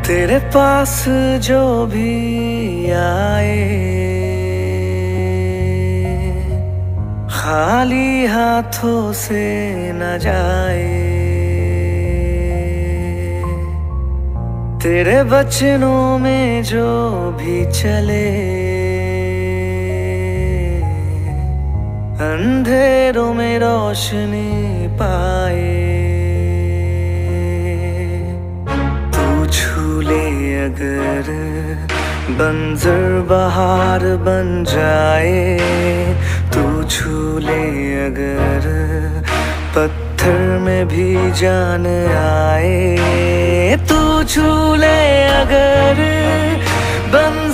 तेरे पास जो भी आए खाली हाथों से न जाए। तेरे वचनों में जो भी चले अंधेरों में रोशनी पाए। तू छू ले अगर बंजर बहार बन जाए, तू छू ले अगर पत्थर में भी जान आए, तू छू ले अगर